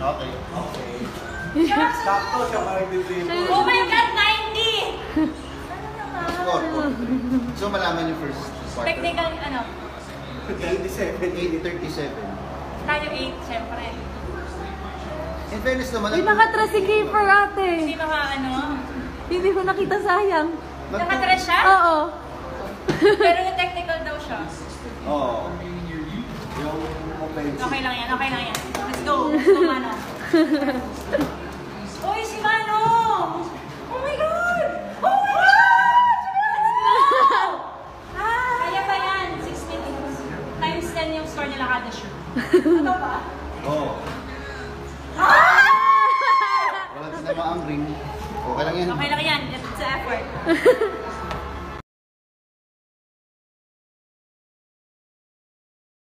Okay. Sakto siya mag-dribble. Oh my God, 90! Score. So malaman yung first quarter. Technical, ano? 87. 8:37. Tayo 8, syempre. In fairness naman, Uy, nakatras si Kiefer ate. Hindi ba ano? Hindi ko nakita, sayang. Nakatrash siya? Oo. Pero yung technical daw siya. Oo. Yung offensive. Okay lang yan, okay lang yan. Let's go, Mano. Uy, si Mano! Oh my God! Oh my God! Let's go! Kaya pa yan, 6 minutes. Times 10 yung score nila kada shoot. Ano ba? Oo. Wala sinama ang ring. Okay lang yan. Okay lang yan, it's effort.